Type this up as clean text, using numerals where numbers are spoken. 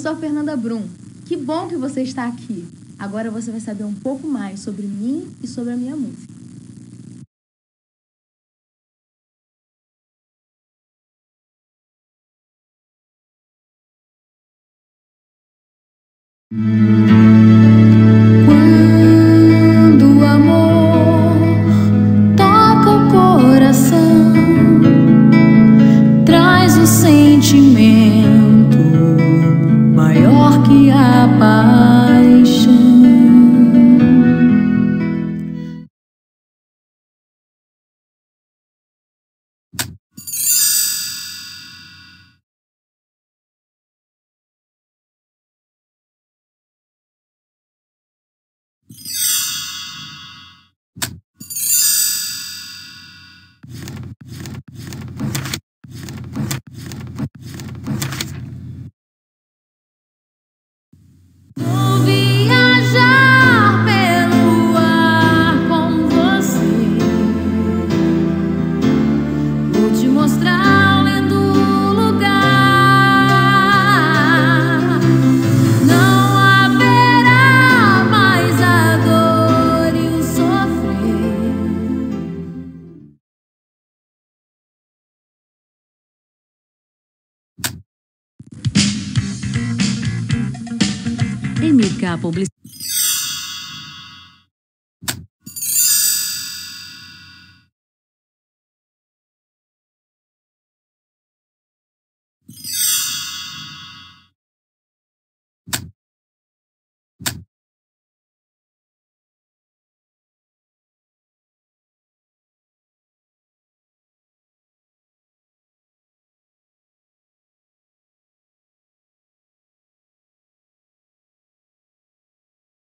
sou a Fernanda Brum. Que bom que você está aqui. Agora você vai saber um pouco mais sobre mim e sobre a minha música. Quando o amor toca o coração, traz um sentimento maior que a paixão. Vou viajar pelo ar com você. Vou te mostrar um lindo lugar. Não haverá mais a dor e o sofrer. MK Publicidade.